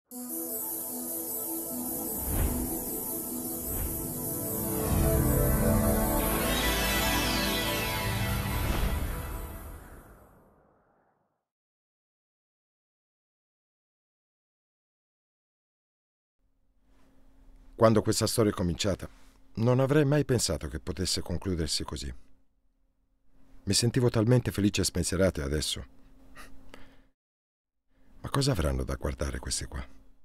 Quando questa storia è cominciata, non avrei mai pensato che potesse concludersi così. Mi sentivo talmente felice e spensierato e adesso... Ma cosa avranno da guardare questi qua?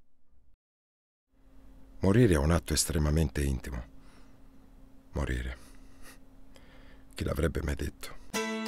Morire è un atto estremamente intimo. Morire. Chi l'avrebbe mai detto?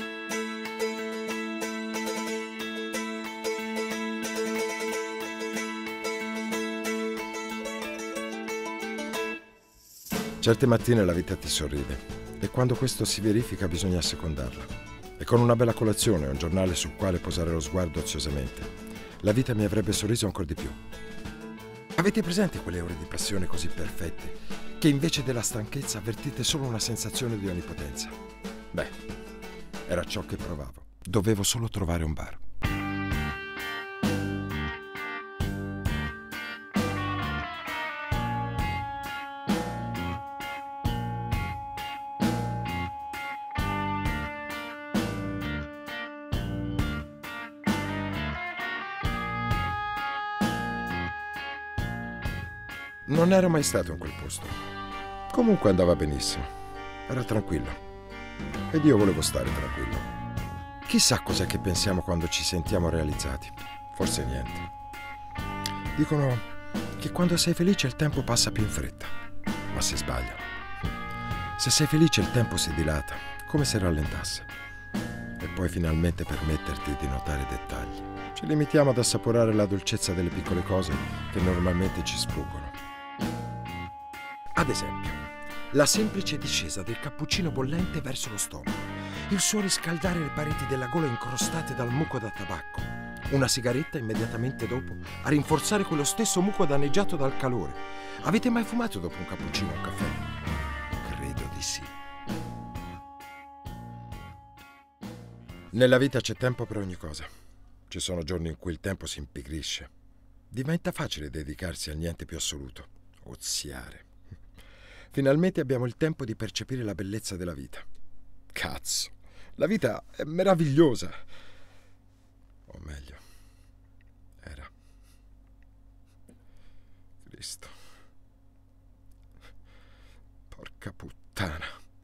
Certe mattine la vita ti sorride e quando questo si verifica bisogna assecondarla. E con una bella colazione e un giornale sul quale posare lo sguardo oziosamente, la vita mi avrebbe sorriso ancora di più. Avete presente quelle ore di passione così perfette che invece della stanchezza avvertite solo una sensazione di onnipotenza? Beh, era ciò che provavo. Dovevo solo trovare un bar. Non ero mai stato in quel posto. Comunque andava benissimo. Era tranquillo. Ed io volevo stare tranquillo. Chissà cos'è che pensiamo quando ci sentiamo realizzati. Forse niente. Dicono che quando sei felice il tempo passa più in fretta. Ma si sbagliano. Se sei felice il tempo si dilata, come se rallentasse. E puoi finalmente permetterti di notare i dettagli. Ci limitiamo ad assaporare la dolcezza delle piccole cose che normalmente ci sfuggono. Ad esempio, la semplice discesa del cappuccino bollente verso lo stomaco, il suo riscaldare le pareti della gola incrostate dal muco da tabacco, una sigaretta immediatamente dopo a rinforzare quello stesso muco danneggiato dal calore. Avete mai fumato dopo un cappuccino o un caffè? Credo di sì. Nella vita c'è tempo per ogni cosa. Ci sono giorni in cui il tempo si impigrisce. Diventa facile dedicarsi al niente più assoluto, oziare. Finalmente abbiamo il tempo di percepire la bellezza della vita. Cazzo, la vita è meravigliosa. O meglio, era. Cristo. Porca puttana.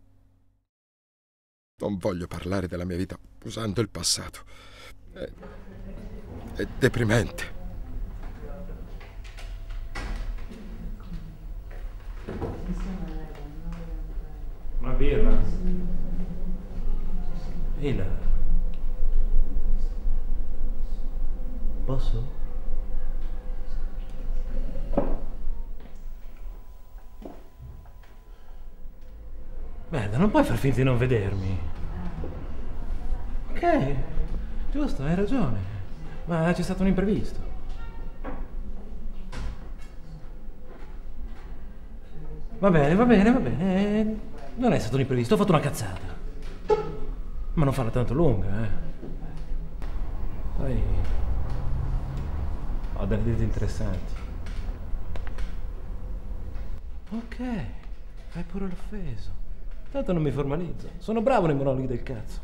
Non voglio parlare della mia vita usando il passato. È deprimente. Una birra. Ila. Posso? Merda, non puoi far finta di non vedermi. Ok, giusto, hai ragione. Ma c'è stato un imprevisto. Va bene, va bene, va bene. Non è stato un imprevisto, ho fatto una cazzata. Ma non farla tanto lunga, Poi ho delle idee interessanti. Ok, fai pure l'offeso. Tanto non mi formalizzo. Sono bravo nei monologhi del cazzo.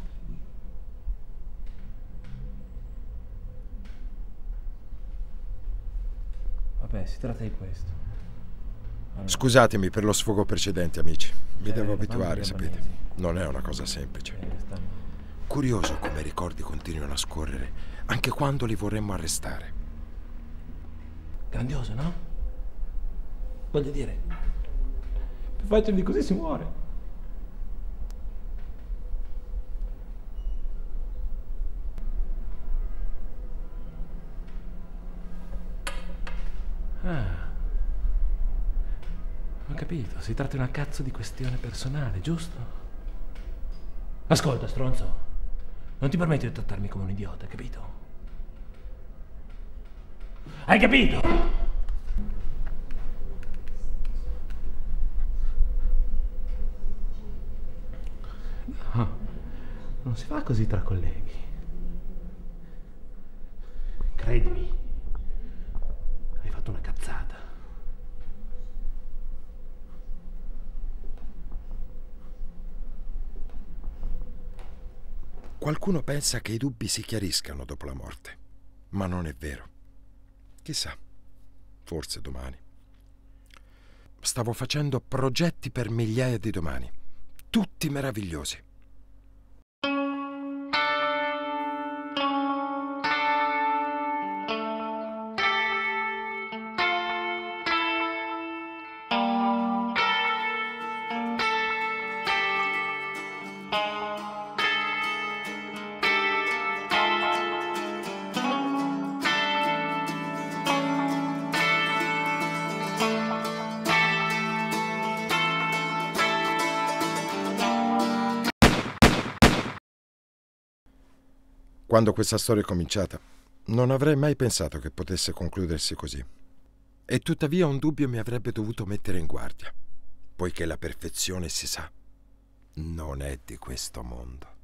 Vabbè, si tratta di questo. Allora. Scusatemi per lo sfogo precedente, amici. Mi devo abituare, sapete. Non è una cosa semplice. Curioso come i ricordi continuano a scorrere, anche quando li vorremmo arrestare. Grandioso, no? Voglio dire, più facile di così si muore. Ah, ho capito, si tratta di una cazzo di questione personale, giusto? Ascolta, stronzo, non ti permetti di trattarmi come un idiota, capito? Hai capito? No, non si fa così tra colleghi. Credimi, hai fatto Qualcuno pensa che i dubbi si chiariscano dopo la morte, ma non è vero. Chissà, forse domani. Stavo facendo progetti per migliaia di domani, tutti meravigliosi. Quando questa storia è cominciata, non avrei mai pensato che potesse concludersi così. E tuttavia un dubbio mi avrebbe dovuto mettere in guardia, poiché la perfezione, si sa, non è di questo mondo.